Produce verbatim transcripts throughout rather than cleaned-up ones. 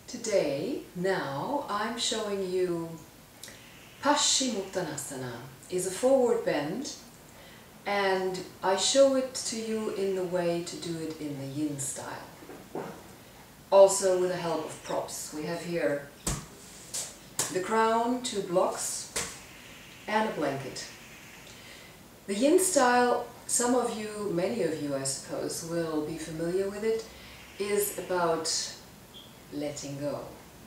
Today, now, I'm showing you Paschimottanasana. Is a forward bend, and I show it to you in the way to do it in the yin style. Also with the help of props. We have here the crown, two blocks, and a blanket. The yin style, some of you, many of you I suppose, will be familiar with it, is about letting go.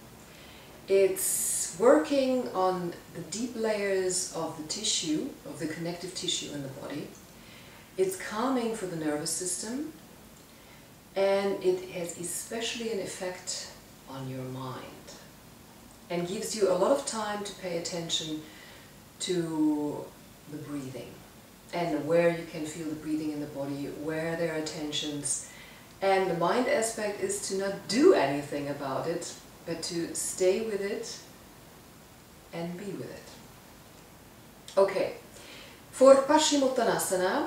It's working on the deep layers of the tissue, of the connective tissue in the body. It's calming for the nervous system, and it has especially an effect on your mind, and gives you a lot of time to pay attention to the breathing, and where you can feel the breathing in the body, where there are tensions. And the mind aspect is to not do anything about it, but to stay with it and be with it. Okay, for Paschimottanasana,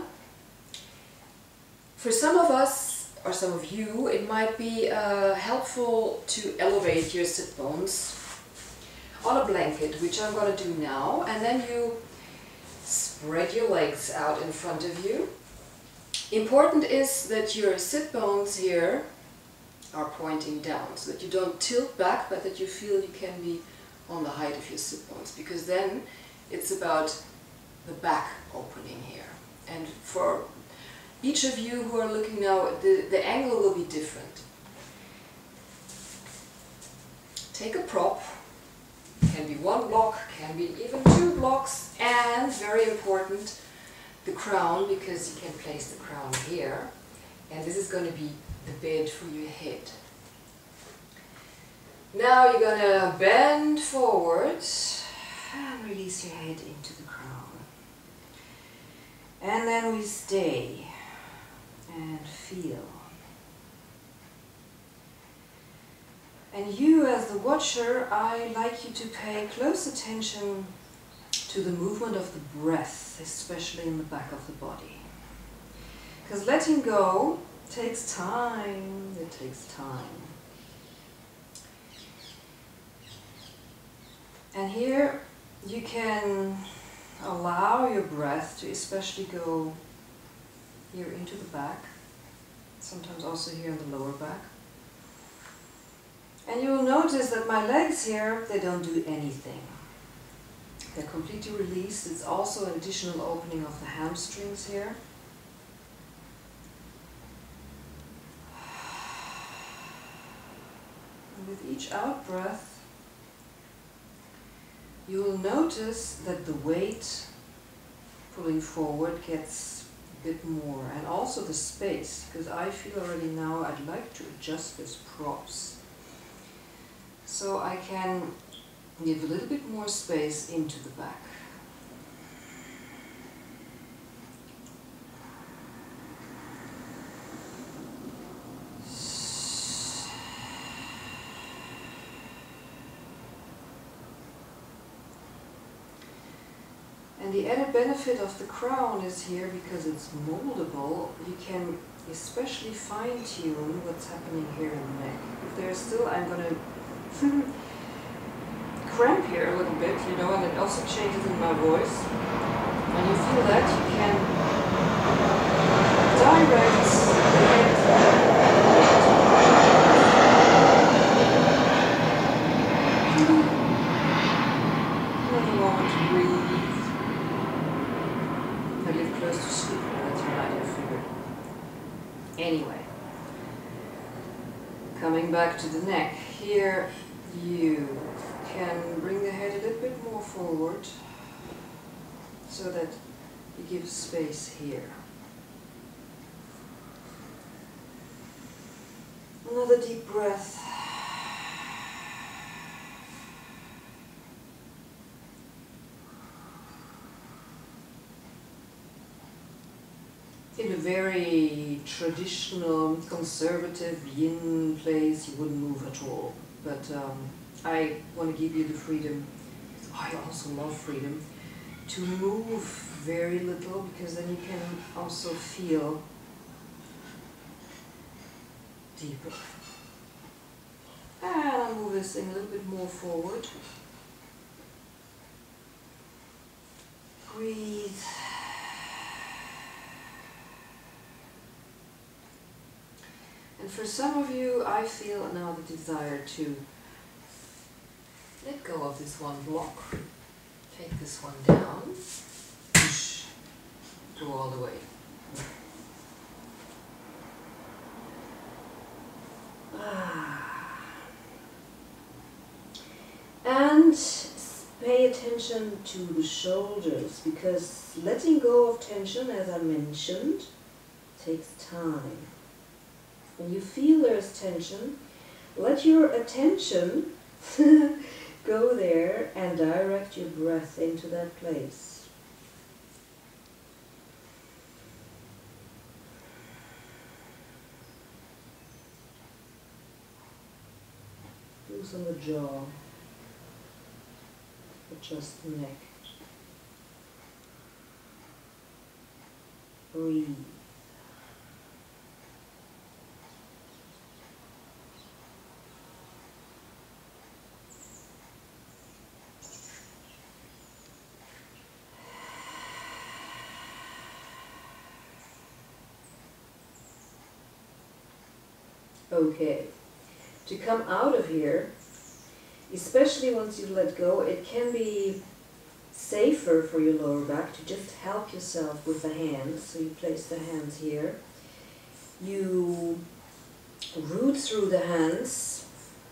for some of us, or some of you, it might be uh, helpful to elevate your sit bones on a blanket, which I'm going to do now, and then you spread your legs out in front of you. Important is that your sit bones here are pointing down, so that you don't tilt back, but that you feel you can be on the height of your sit bones, because then it's about the back opening here. And for each of you who are looking now, the, the angle will be different. Take a prop, can be one block, can be even two blocks, and very important, the crown, because you can place the crown here, and this is going to be the bed for your head. Now you're going to bend forward and release your head into the crown. And then we stay and feel. And you, as the watcher, I like you to pay close attention to the movement of the breath, especially in the back of the body. Because letting go takes time, it takes time. And here you can allow your breath to especially go here into the back, sometimes also here in the lower back. And you will notice that my legs here, they don't do anything. They're completely released. It's also an additional opening of the hamstrings here. And with each out breath, you will notice that the weight pulling forward gets a bit more, and also the space, because I feel already now I'd like to adjust this props. So I can give a little bit more space into the back. And the added benefit of the crown is here, because it's moldable, you can especially fine-tune what's happening here in the neck. If there's still, I'm going to cramp here a little bit, you know, and it also changes in my voice. And you feel that, you can direct the head. Another moment to breathe. I live close to sleep, that's what I figured. Anyway, coming back to the neck, here you can bring the head a little bit more forward so that you give space here. Another deep breath. In a very traditional, conservative yin place, you wouldn't move at all. But um, I want to give you the freedom, I also love freedom, to move very little, because then you can also feel deeper. And to move this thing a little bit more forward. Breathe. And for some of you, I feel now the desire to let go of this one block. Take this one down. Go all the way. And pay attention to the shoulders, because letting go of tension, as I mentioned, takes time. When you feel there's tension, let your attention go there and direct your breath into that place. Loosen the jaw, adjust the neck. Breathe. Okay, to come out of here, especially once you've let go, it can be safer for your lower back to just help yourself with the hands. So you place the hands here. You root through the hands,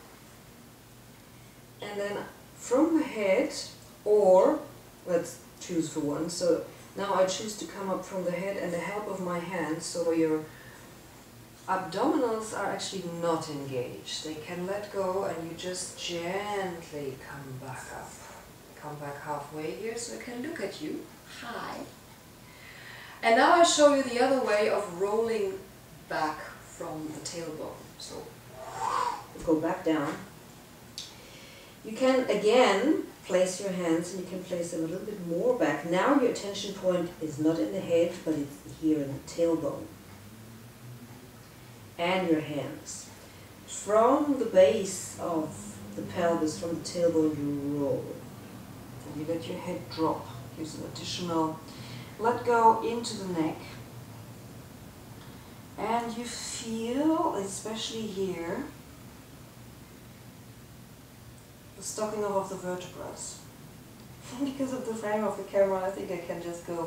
and then from the head, or let's choose for one. So now I choose to come up from the head and the help of my hands, so your abdominals are actually not engaged. They can let go, and you just gently come back up. Come back halfway here so I can look at you. Hi. And now I show you the other way of rolling back from the tailbone. So go back down. You can again place your hands, and you can place them a little bit more back. Now your attention point is not in the head, but it's here in the tailbone. And your hands. From the base of the pelvis, from the tailbone, you roll. And you let your head drop. Here's an additional let go into the neck. And you feel, especially here, the stocking off of the vertebrae. Because of the frame of the camera, I think I can just go,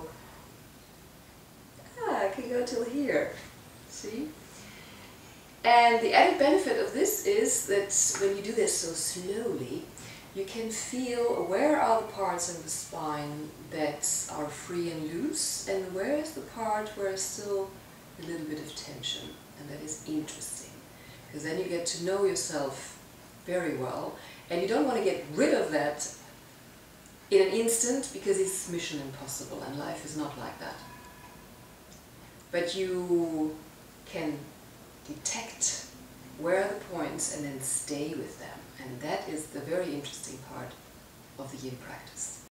ah, I can go till here. See? And the added benefit of this is that when you do this so slowly, you can feel where are the parts in the spine that are free and loose, and where is the part where there's still a little bit of tension. And that is interesting, because then you get to know yourself very well, and you don't want to get rid of that in an instant, because it's mission impossible, and life is not like that. But you can detect where are the points and then stay with them. And that is the very interesting part of the yin practice.